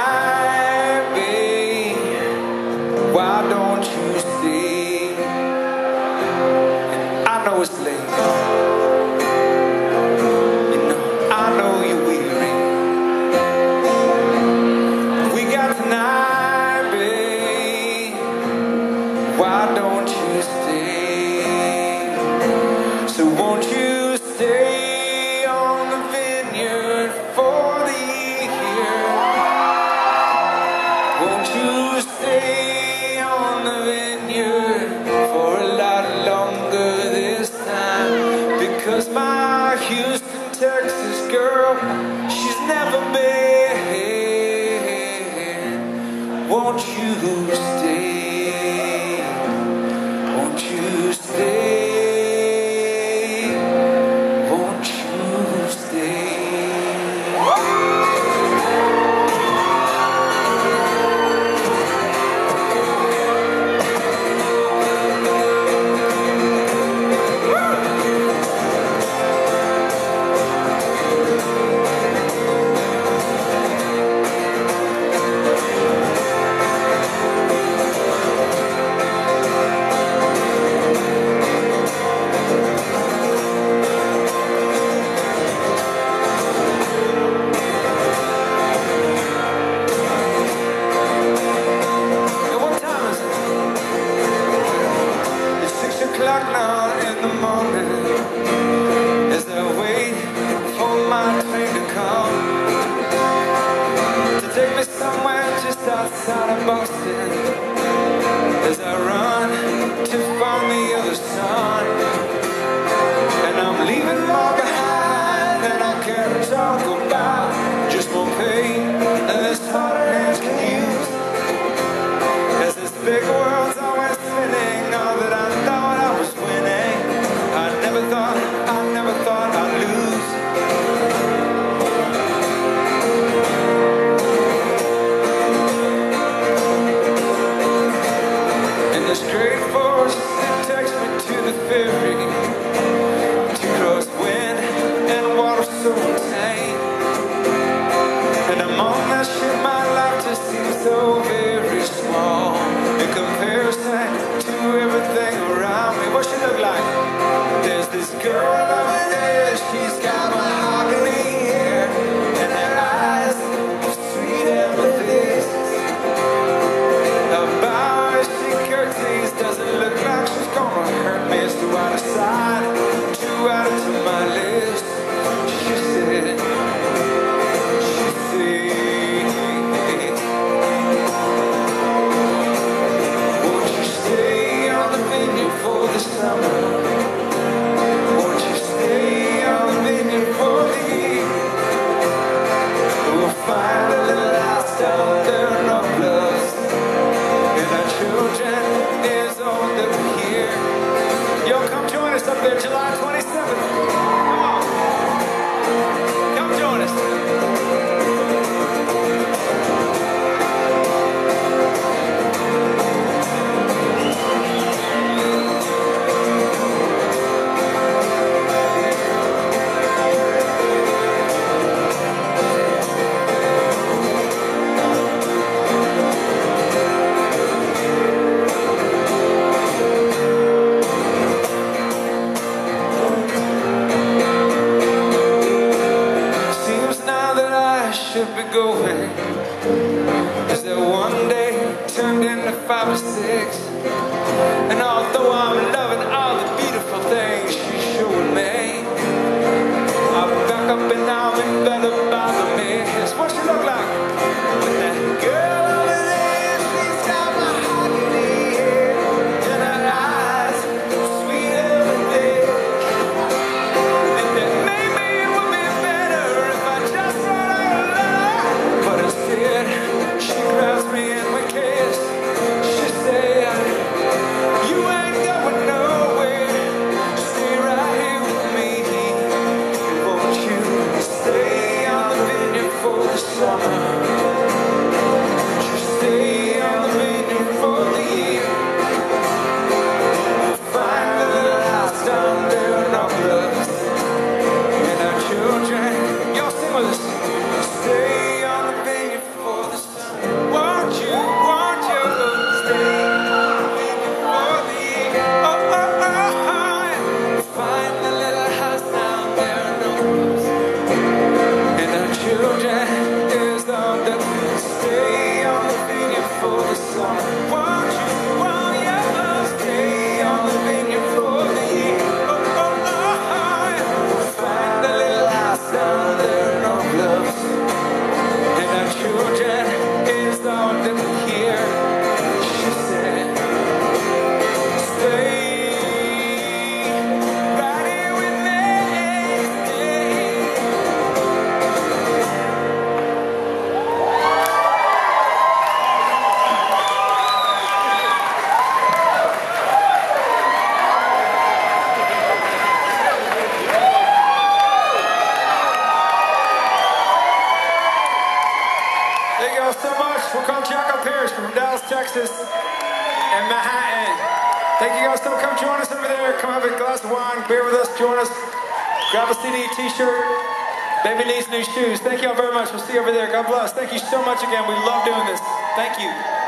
tonight, babe. Why don't you stay? I know it's late. You know, I know you're weary. We got tonight, babe. Why don't you stay? So won't you stay on the vineyard for the year? Won't you stay on the vineyard for a lot longer this time? Because my Houston, Texas girl, she's never been. Won't you stay? Won't you stay? Won't you stay? Now in the morning, as I wait for my train to come to take me somewhere just outside of Boston, as I run to find the other sun. And I'm leaving more behind than I can talk about. Just more pain than this hard hands can use, as this big world's always spinning. All that I thought I was winning, I never thought I'd lose. And the straight force that takes me to the ferry, to cross wind and water so tame. And among that shit, my life just seems so very small in comparison to everything around me. What she look like? There's this girl over there, she's got mahogany hair and her eyes of sweet empathies. About as she curtsies, doesn't look like she's gonna hurt me. So I decide to add it to my list. She said, won't you stay on the vineyard for the summer? Won't you stay on the vineyard for the year? We'll find a little house down there in our blood, and our children is all that we hear. Yo, come join us up there July 27th. Come on. Come join us. Should be going, is that one day turned into 5 or 6. And although I'm loving all the beautiful things she's showing me, I'm back up and I'm in bed about the mess. What she look like? With that girl over there, she's got mahogany hair and her eyes sweet everything. And that maybe it would be better if I just run out. But instead, she grabs me and we kiss. She said, you ain't going nowhere. We're called Jocko Parrish from Dallas, Texas, and Manhattan. Thank you guys. Come join us over there. Come have a glass of wine, beer with us. Join us. Grab a CD, t-shirt. Baby needs new shoes. Thank you all very much. We'll see you over there. God bless. Thank you so much again. We love doing this. Thank you.